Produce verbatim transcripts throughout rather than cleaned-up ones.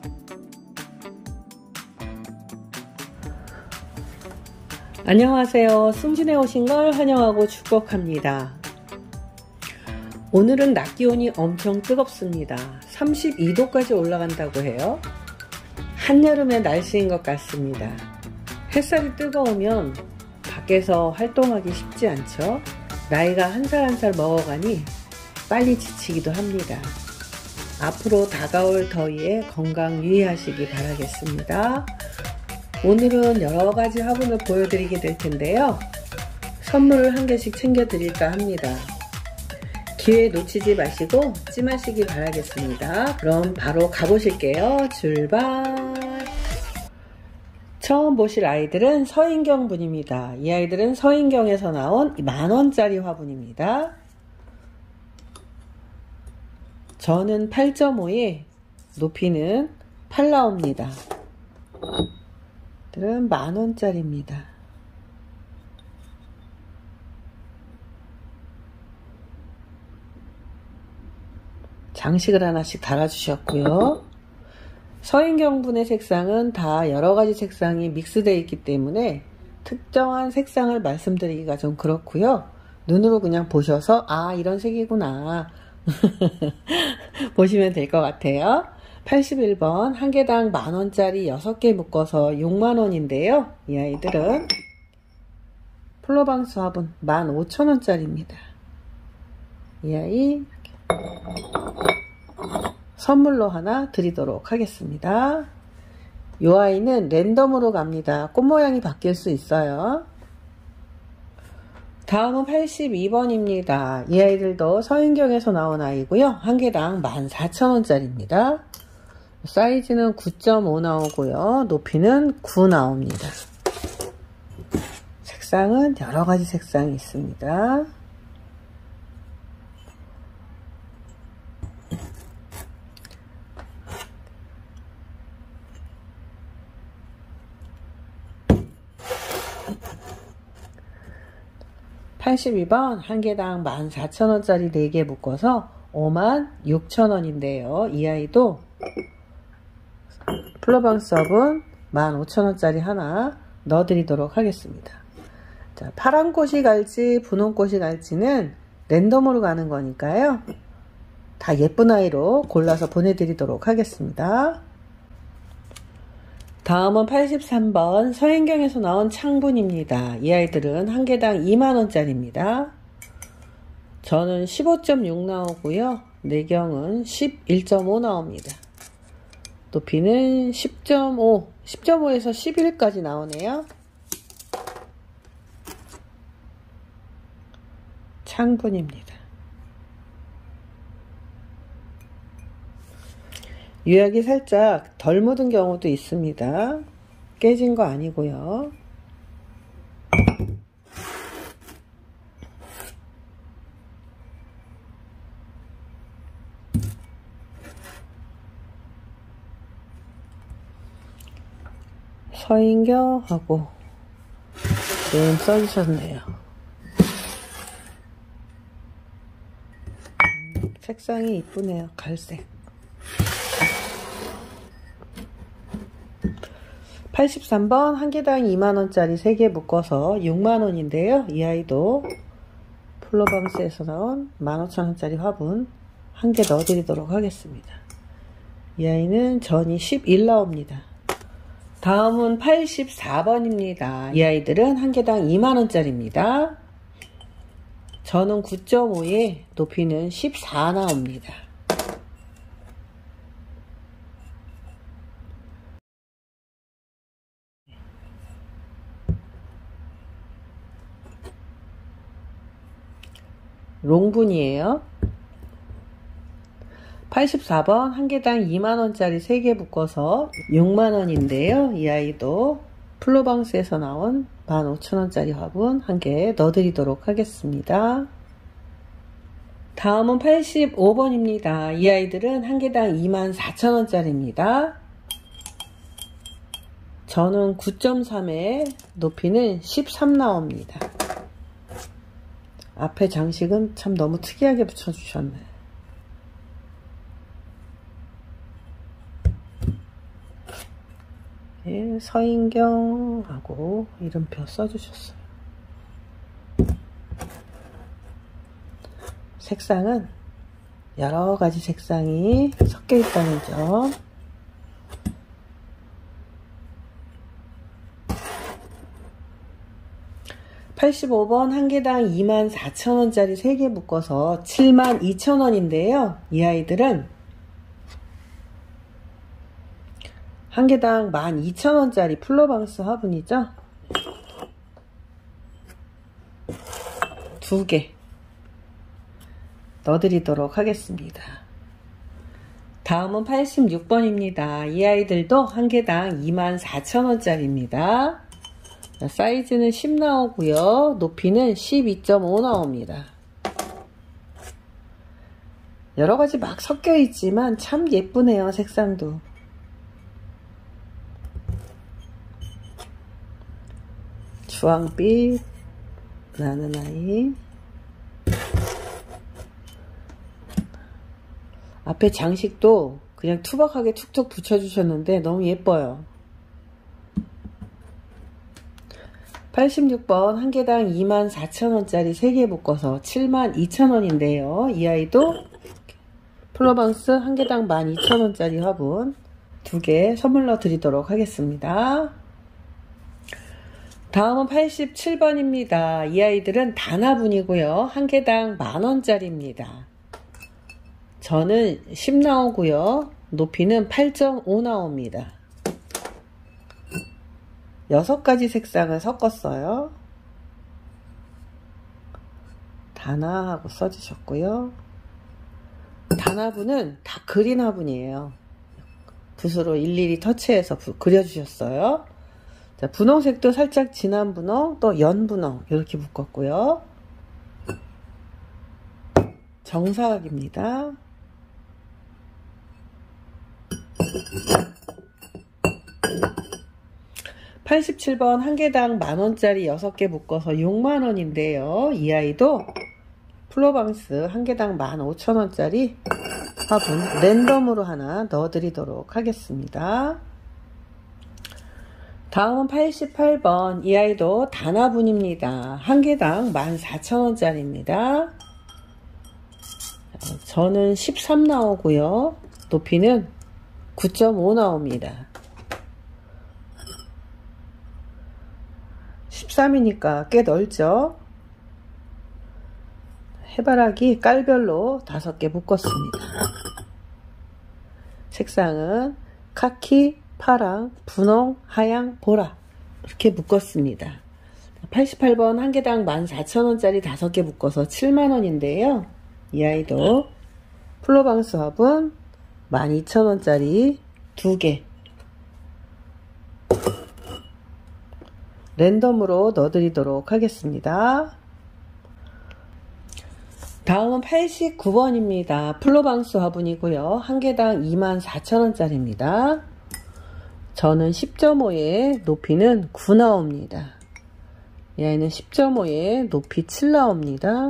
안녕하세요. 승진에 오신 걸 환영하고 축복합니다. 오늘은 낮 기온이 엄청 뜨겁습니다. 삼십이 도까지 올라간다고 해요. 한여름의 날씨인 것 같습니다. 햇살이 뜨거우면 밖에서 활동하기 쉽지 않죠. 나이가 한 살 한 살 먹어가니 빨리 지치기도 합니다. 앞으로 다가올 더위에 건강 유의하시기 바라겠습니다. 오늘은 여러가지 화분을 보여드리게 될 텐데요. 선물을 한 개씩 챙겨 드릴까 합니다. 기회 놓치지 마시고 찜하시기 바라겠습니다. 그럼 바로 가보실게요. 출발! 처음 보실 아이들은 서인경 분입니다. 이 아이들은 서인경에서 나온 만원짜리 화분입니다. 저는 팔 점 오에 높이는 팔 나옵니다. 들은 만원짜리입니다. 장식을 하나씩 달아주셨고요. 서인경분의 색상은 다 여러가지 색상이 믹스되어 있기 때문에 특정한 색상을 말씀드리기가 좀 그렇고요. 눈으로 그냥 보셔서 아 이런 색이구나 보시면 될 것 같아요. 팔십일 번 한 개당 만원짜리 여섯 개 묶어서 육만 원인데요. 이 아이들은 플로방스 화분 만 오천 원짜리입니다. 이 아이 선물로 하나 드리도록 하겠습니다. 이 아이는 랜덤으로 갑니다. 꽃 모양이 바뀔 수 있어요. 다음은 팔십이 번입니다. 이 아이들도 서인경에서 나온 아이고요. 한 개당 만 사천 원짜리입니다. 사이즈는 구 점 오 나오고요. 높이는 구 나옵니다. 색상은 여러가지 색상이 있습니다. 팔십이 번 한 개당 만 사천 원짜리 네 개 묶어서 오만 육천 원인데요. 이 아이도 플로방스 화분 만 오천 원짜리 하나 넣어드리도록 하겠습니다. 자, 파란 꽃이 갈지 분홍 꽃이 갈지는 랜덤으로 가는 거니까요. 다 예쁜 아이로 골라서 보내드리도록 하겠습니다. 다음은 팔십삼 번 서인경에서 나온 창분입니다. 이 아이들은 한 개당 이만 원짜리입니다. 저는 십오 점 육 나오고요. 내경은 십일 점 오 나옵니다. 높이는 십 점 오, 십 점 오에서 십일까지 나오네요. 창분입니다. 유약이 살짝 덜 묻은 경우도 있습니다. 깨진 거 아니고요. 서인경하고 네임 써주셨네요. 음, 색상이 이쁘네요. 갈색. 팔십삼 번 한 개당 이만 원짜리 세 개 묶어서 육만 원인데요. 이 아이도 플로방스에서 나온 만 오천 원짜리 화분 한 개 넣어드리도록 하겠습니다. 이 아이는 전이 십일 나옵니다. 다음은 팔십사 번입니다. 이 아이들은 한 개당 이만 원짜리입니다. 저는 구 점 오에 높이는 십사 나옵니다. 롱분이에요. 팔십사 번 한 개당 이만 원짜리 세 개 묶어서 육만 원인데요. 이 아이도 플로방스에서 나온 만 오천 원짜리 화분 한 개 넣어드리도록 하겠습니다. 다음은 팔십오 번입니다. 이 아이들은 한 개당 이만 사천 원짜리입니다. 저는 구 점 삼에 높이는 십삼 나옵니다. 앞에 장식은 참 너무 특이하게 붙여주셨네. 예, 서인경하고 이름표 써주셨어요. 색상은 여러가지 색상이 섞여 있다는 점. 팔십오 번 한 개당 이만 사천 원짜리 세 개 묶어서 칠만 이천 원인데요. 이 아이들은 한 개당 만 이천 원짜리 플로방스 화분이죠. 두 개 넣어드리도록 하겠습니다. 다음은 팔십육 번입니다. 이 아이들도 한 개당 이만 사천 원짜리입니다. 사이즈는 십 나오고요. 높이는 십이 점 오 나옵니다. 여러가지 막 섞여 있지만 참 예쁘네요. 색상도. 주황빛 나는 아이. 앞에 장식도 그냥 투박하게 툭툭 붙여주셨는데 너무 예뻐요. 팔십육 번 한 개당 이만 사천 원짜리 세 개 묶어서 칠만 이천 원인데요. 이 아이도 플로방스 한 개당 만 이천 원짜리 화분 두 개 선물로 드리도록 하겠습니다. 다음은 팔십칠 번입니다. 이 아이들은 단화분이고요. 한 개당 만 원짜리입니다. 저는 십 나오고요. 높이는 팔 점 오 나옵니다. 여섯 가지 색상을 섞었어요. 단화하고 써주셨고요. 단화분은 다 그린 화분이에요. 붓으로 일일이 터치해서 그려주셨어요. 자, 분홍색도 살짝 진한 분홍, 또 연분홍 이렇게 묶었고요. 정사각입니다. 팔십칠 번 한 개당 만 원짜리 여섯 개 묶어서 육만 원인데요. 이 아이도 플로방스 한 개당 만 오천 원짜리 화분 랜덤으로 하나 넣어드리도록 하겠습니다. 다음은 팔십팔 번 이 아이도 단화분입니다. 한 개당 만 사천 원짜리입니다. 저는 십삼 나오고요. 높이는 구 점 오 나옵니다. 십삼이니까 꽤 넓죠. 해바라기 깔별로 다섯 개 묶었습니다. 색상은 카키, 파랑, 분홍, 하양, 보라 이렇게 묶었습니다. 팔십팔 번 한 개당 만 사천 원짜리 다섯 개 묶어서 칠만 원인데요. 이 아이도 플로방스 화분 만 이천 원짜리 두 개 랜덤으로 넣어드리도록 하겠습니다. 다음은 팔십구 번입니다. 플로방스 화분이고요. 한 개당 이만 사천 원짜리입니다. 저는 십 점 오에 높이는 구 나옵니다. 이 아이는 십 점 오에 높이 칠 나옵니다.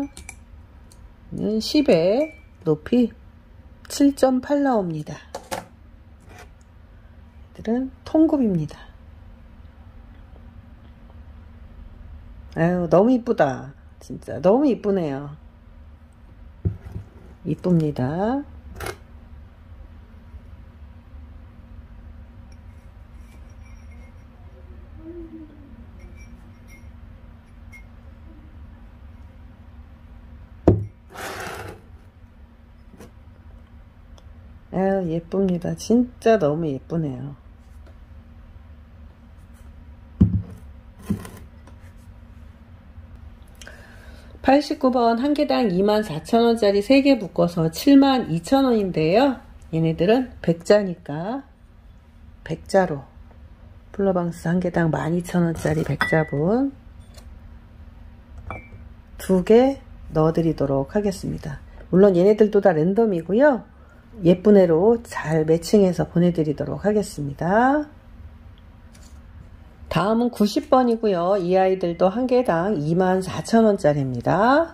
십에 높이 칠 점 팔 나옵니다. 얘들은 통굽입니다. 아유, 너무 이쁘다. 진짜 너무 이쁘네요. 이쁩니다. 아유, 예쁩니다. 진짜 너무 예쁘네요. 팔십구 번 한 개당 이만 사천 원짜리 세 개 묶어서 칠만 이천 원인데요. 얘네들은 백자니까 백자로 플로방스 한 개당 만 이천 원짜리 백자분 두 개 넣어드리도록 하겠습니다. 물론 얘네들도 다 랜덤이고요. 예쁜 애로 잘 매칭해서 보내드리도록 하겠습니다. 다음은 구십 번이고요. 이 아이들도 한 개당 이만 사천 원짜리입니다.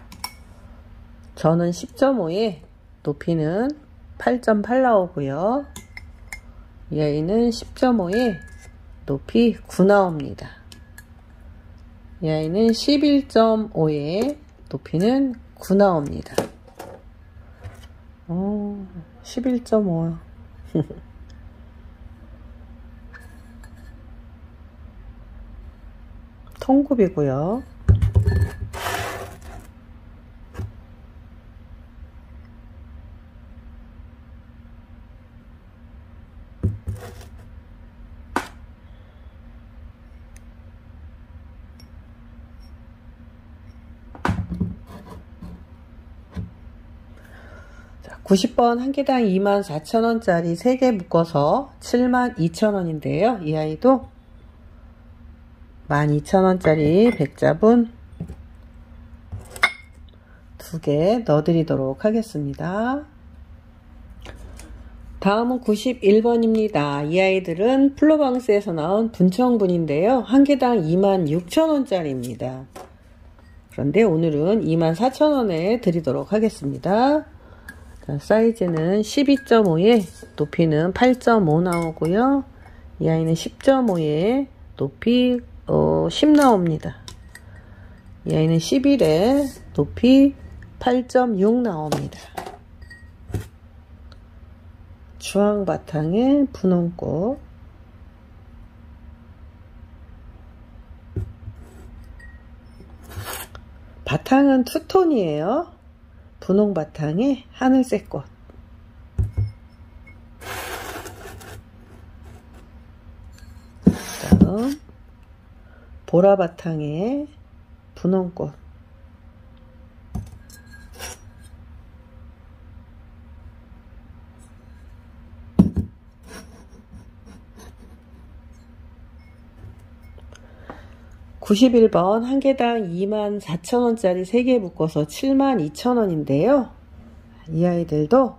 저는 십 점 오에 높이는 팔 점 팔 나오고요. 이 아이는 십 점 오에 높이 구 나옵니다. 이 아이는 십일 점 오에 높이는 구 나옵니다. 어, 십일 점 오. 통굽이고요. 구십 번 한 개당 이만 사천 원짜리 세 개 묶어서 칠만 이천 원인데요. 이 아이도 만 이천 원짜리 백잡은 두 개 넣어드리도록 하겠습니다. 다음은 구십일 번입니다. 이 아이들은 플로방스에서 나온 분청분인데요. 한 개당 이만 육천 원짜리입니다. 그런데 오늘은 이만 사천 원에 드리도록 하겠습니다. 자, 사이즈는 십이 점 오에 높이는 팔 점 오 나오고요. 이 아이는 십 점 오에 높이 어, 십 나옵니다. 이 아이는 십일에 높이 팔 점 육 나옵니다. 주황 바탕에 분홍꽃, 바탕은 투톤이에요. 분홍 바탕에 하늘색 꽃, 다음 보라 바탕에 분홍꽃, 구십일 번 한 개당 이만 사천 원짜리 세 개 묶어서 칠만 이천 원인데요. 이 아이들도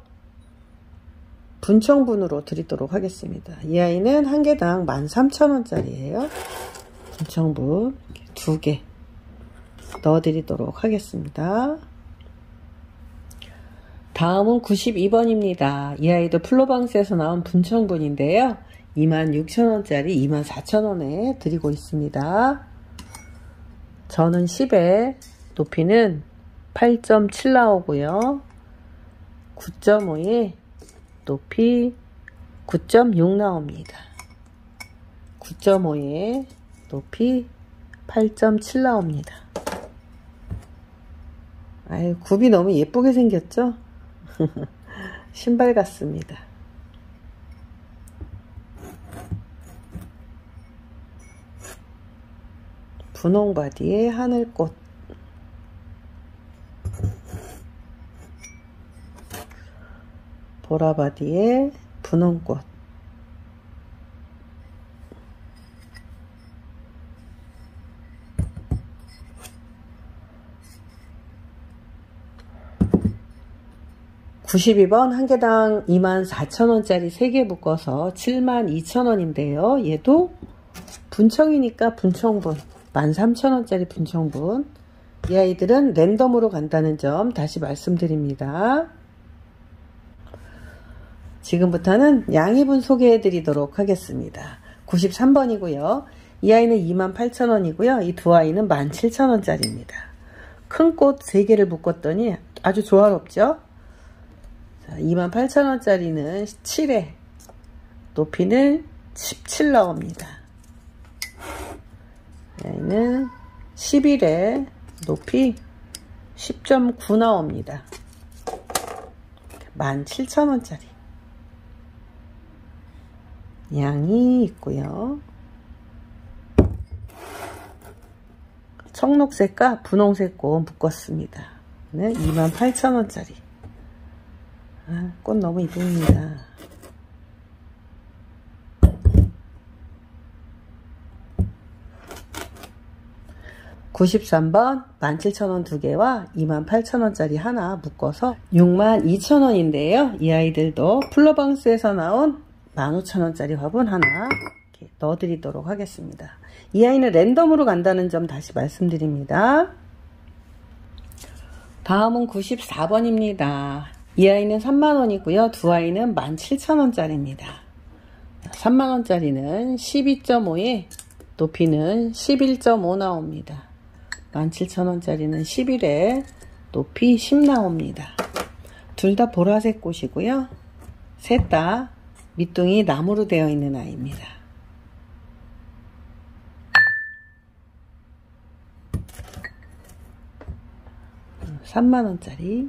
분청분으로 드리도록 하겠습니다. 이 아이는 한 개당 만 삼천 원짜리예요. 분청분 두 개 넣어드리도록 하겠습니다. 다음은 구십이 번입니다. 이 아이도 플로방스에서 나온 분청분인데요. 이만 육천 원짜리 이만 사천 원에 드리고 있습니다. 저는 십에 높이는 팔 점 칠 나오고요. 구 점 오에 높이 구 점 육 나옵니다. 구 점 오에 높이 팔 점 칠 나옵니다. 아유, 굽이 너무 예쁘게 생겼죠? 신발 같습니다. 분홍 바디에 하늘꽃, 보라 바디에 분홍꽃, 구십이 번 한 개당 이만 사천 원짜리 세 개 묶어서 칠만 이천 원인데요. 얘도 분청이니까 분청분 만 삼천 원짜리 분청분. 이 아이들은 랜덤으로 간다는 점 다시 말씀드립니다. 지금부터는 양이분 소개해 드리도록 하겠습니다. 구십삼 번이고요. 이 아이는 이만 팔천 원이고요. 이 두 아이는 만 칠천 원짜리입니다. 큰 꽃 세 개를 묶었더니 아주 조화롭죠? 자, 이만 팔천 원짜리는 칠에 높이는 십칠 나옵니다. 얘는 십일에 높이 십 점 구 나옵니다. 만 칠천 원짜리 양이 있고요. 청록색과 분홍색 꽃 묶었습니다. 네, 이만 팔천 원짜리. 아, 꽃 너무 이쁩니다. 구십삼 번 만 칠천 원 두 개와 이만 팔천 원짜리 하나 묶어서 육만 이천 원인데요. 이 아이들도 플로방스에서 나온 만 오천 원짜리 화분 하나 이렇게 넣어드리도록 하겠습니다. 이 아이는 랜덤으로 간다는 점 다시 말씀드립니다. 다음은 구십사 번입니다. 이 아이는 삼만 원이고요. 두 아이는 만 칠천 원짜리입니다. 삼만 원짜리는 십이 점 오에 높이는 십일 점 오 나옵니다. 만 칠천 원짜리는 십일에 높이 십 나옵니다. 둘 다 보라색 꽃이고요. 셋 다 밑둥이 나무로 되어 있는 아이입니다. 삼만 원짜리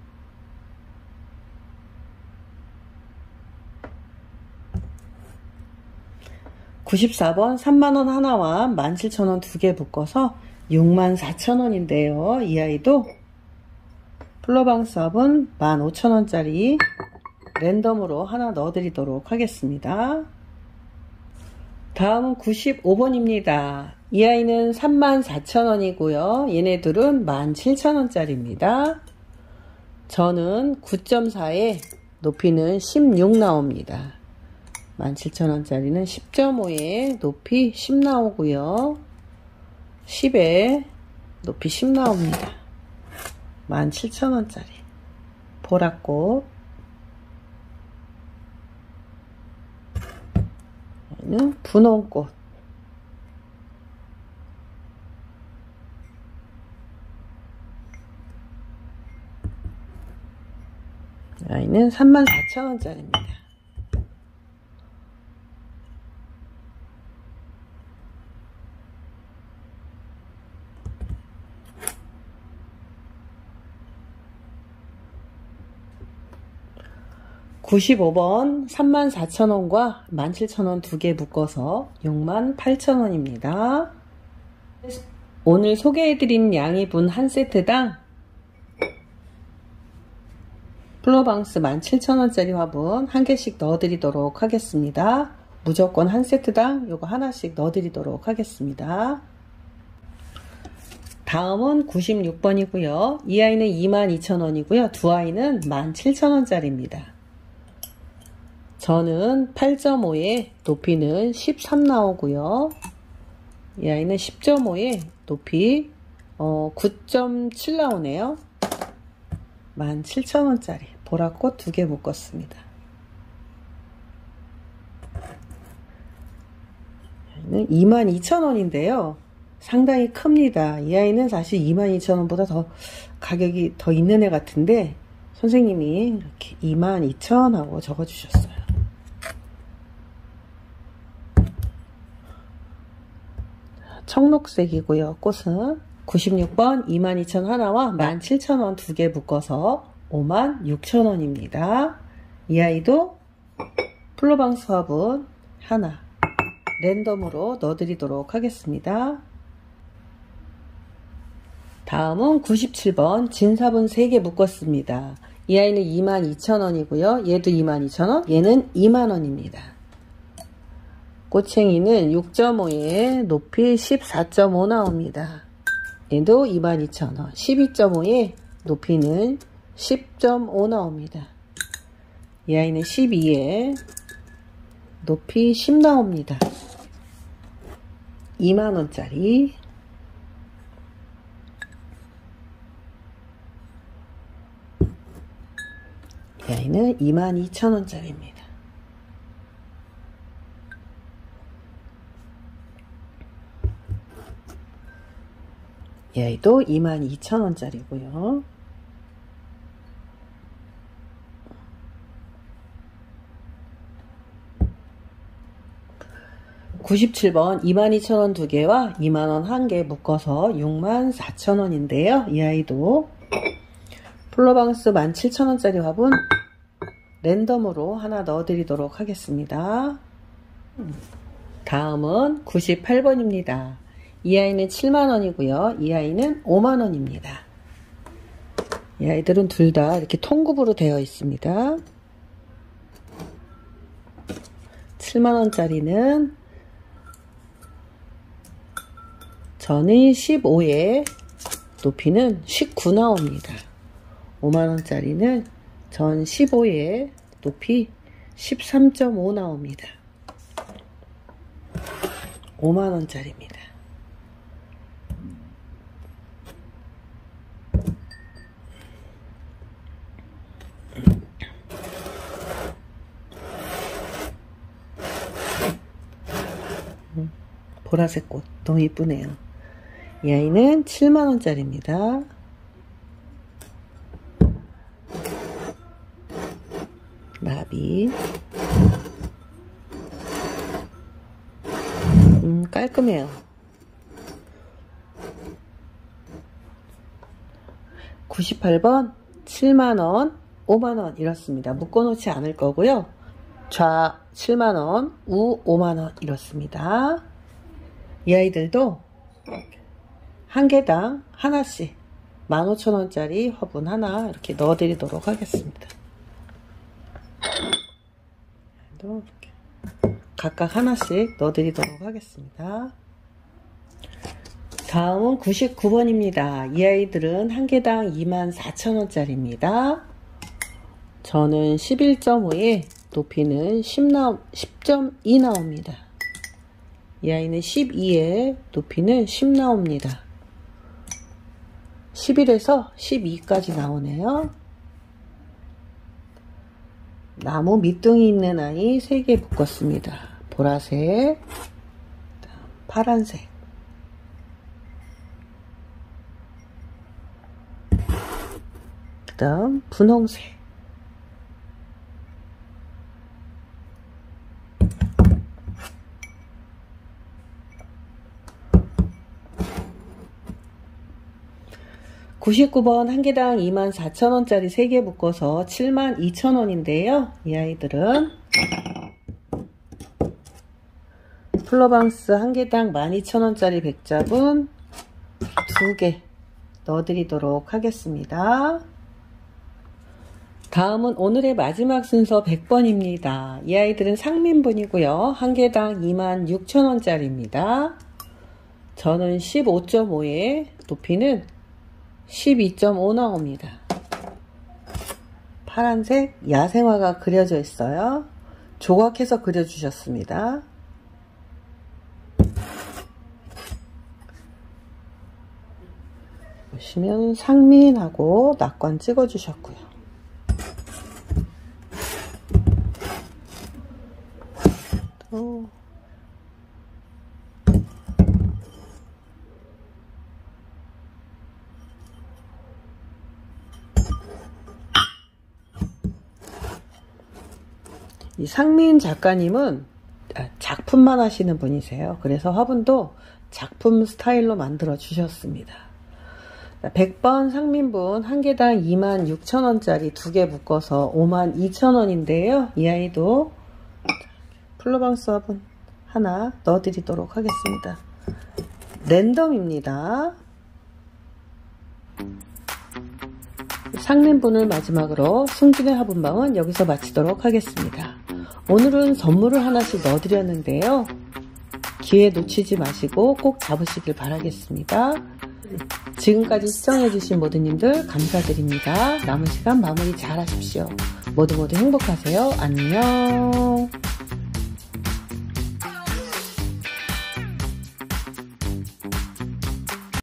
구십사 번 삼만 원 하나와 만 칠천 원 두 개 묶어서 육만 사천 원인데요. 이 아이도 플로방스 합은 만 오천 원짜리 랜덤으로 하나 넣어 드리도록 하겠습니다. 다음은 구십오 번입니다. 이 아이는 삼만 사천 원이고요. 얘네들은 만 칠천 원짜리입니다. 저는 구 점 사에 높이는 십육 나옵니다. 만 칠천 원짜리는 십 점 오에 높이 십 나오고요. 십에 높이 십 나옵니다. 만 칠천 원짜리 보라꽃, 얘는 분홍꽃, 아이는 삼만 사천 원짜리입니다. 구십오 번 삼만 사천 원과 만 칠천 원 두 개 묶어서 육만 팔천 원입니다. 오늘 소개해드린 양이분 한 세트당 플로방스 만 칠천 원짜리 화분 한 개씩 넣어드리도록 하겠습니다. 무조건 한 세트당 요거 하나씩 넣어드리도록 하겠습니다. 다음은 구십육 번이고요. 이 아이는 이만 이천 원이고요. 두 아이는 만 칠천 원짜리입니다. 저는 팔 점 오에 높이는 십삼 나오고요. 이 아이는 십 점 오에 높이 어, 구 점 칠 나오네요. 만 칠천 원짜리 보라꽃 두 개 묶었습니다. 얘는 이만 이천 원인데요. 상당히 큽니다. 이 아이는 사실 이만 이천 원보다 더 가격이 더 있는 애 같은데 선생님이 이렇게 이만 이천 원 하고 적어 주셨어요. 청록색이고요. 꽃은 구십육 번 이만 이천 원 하나와 만 칠천 원 두 개 묶어서 오만 육천 원입니다. 이 아이도 플로방스 화분 하나 랜덤으로 넣어드리도록 하겠습니다. 다음은 구십칠 번 진사분 세 개 묶었습니다. 이 아이는 이만 이천 원이고요. 얘도 이만 이천 원, 얘는 이만 원입니다. 꼬챙이는 육 점 오에 높이 십사 점 오 나옵니다. 얘도 이만 이천 원, 십이 점 오에 높이는 십 점 오 나옵니다. 이 아이는 십이에 높이 십 나옵니다. 이만 원짜리 이 아이는 이만 이천 원짜리입니다. 이 아이도 이만 이천 원짜리고요. 구십칠 번 이만 이천 원 두 개와 이만 원 한 개 묶어서 육만 사천 원인데요. 이 아이도 플로방스 만 칠천 원짜리 화분 랜덤으로 하나 넣어드리도록 하겠습니다. 다음은 구십팔 번입니다. 이 아이는 칠만 원이고요. 이 아이는 오만 원입니다. 이 아이들은 둘 다 이렇게 통굽으로 되어 있습니다. 칠만 원짜리는 전이 십오에 높이는 십구 나옵니다. 오만 원짜리는 전 십오에 높이 십삼 점 오 나옵니다. 오만 원짜리입니다. 보라색 꽃 너무 이쁘네요. 이 아이는 칠만 원짜리입니다. 나비. 음, 깔끔해요. 구십팔 번 칠만 원, 오만 원 이렇습니다. 묶어놓지 않을 거고요. 좌 칠만 원, 우 오만 원 이렇습니다. 이 아이들도 한 개당 하나씩 만 오천 원짜리 화분 하나 이렇게 넣어드리도록 하겠습니다. 이렇게 각각 하나씩 넣어드리도록 하겠습니다. 다음은 구십구 번입니다. 이 아이들은 한 개당 이만 사천 원짜리입니다. 저는 십일 점 오에 높이는 십 점 이 나옵니다. 이 아이는 십이에 높이는 십 나옵니다. 십일에서 십이까지 나오네요. 나무 밑둥이 있는 아이 세 개 묶었습니다. 보라색, 파란색, 그 다음 분홍색, 구십구 번 한 개당 이만 사천 원짜리 세 개 묶어서 칠만 이천 원인데요. 이 아이들은 플로방스 한 개당 만 이천 원짜리 백잡은 두 개 넣어드리도록 하겠습니다. 다음은 오늘의 마지막 순서 백 번입니다. 이 아이들은 상민분이고요. 한 개당 이만 육천 원짜리입니다. 저는 십오 점 오에 높이는 십이 점 오 나옵니다. 파란색 야생화가 그려져 있어요. 조각해서 그려주셨습니다. 보시면 상민하고 낙관 찍어주셨고요. 또 이 상민 작가님은 작품만 하시는 분이세요. 그래서 화분도 작품 스타일로 만들어 주셨습니다. 백 번 상민분 한 개당 이만 육천 원짜리 두 개 묶어서 오만 이천 원인데요. 이 아이도 플로방스 화분 하나 넣어 드리도록 하겠습니다. 랜덤입니다. 상민분을 마지막으로 승진의 화분방은 여기서 마치도록 하겠습니다. 오늘은 선물을 하나씩 넣어드렸는데요. 기회 놓치지 마시고 꼭 잡으시길 바라겠습니다. 지금까지 시청해주신 모두님들 감사드립니다. 남은 시간 마무리 잘 하십시오. 모두 모두 행복하세요. 안녕.